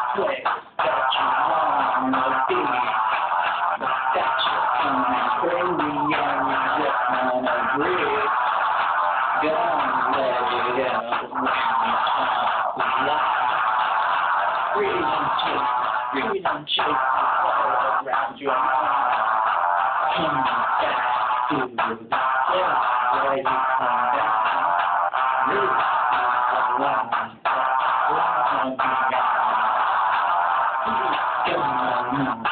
place that you wanna be. That you're coming crazy and you just wanna breathe. Gonna let it out when you stop to lie. Freedom chase all around your mind. Come back to the place where you come down. This is the line that wanna be on. Please come on.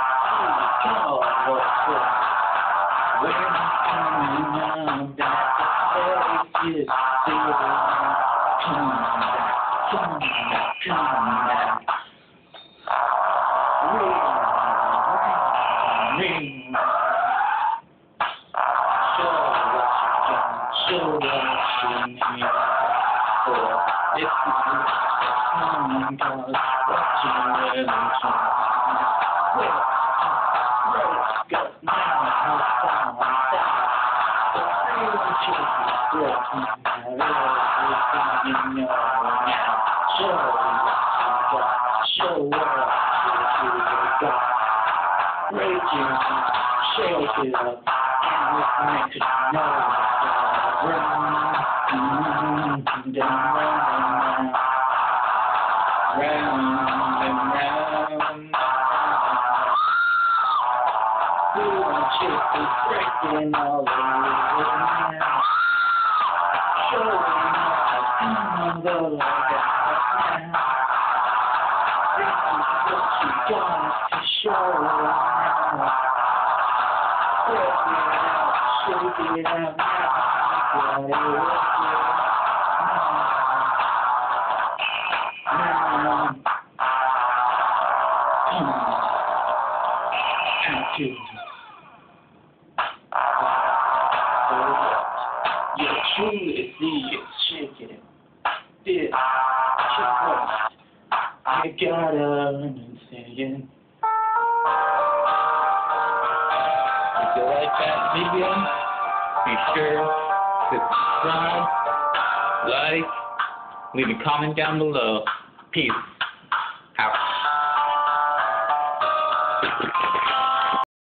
When I'm coming back, the place is still come back. Ring. Show what you need for. If you come, cause what you really want. Cause now I'm found that the freedom choice is broken. Everything you know now. Show what you got. Raging, shake it up, and it's meant to know. Round and round, round and round. Freedom chase is breaking all over now. Showing up the light now. This is what you got to show now. Shake it out now. You truly see it shaking. This what you gotta understand. If you like that video, be sure to subscribe, like, leave a comment down below. Peace.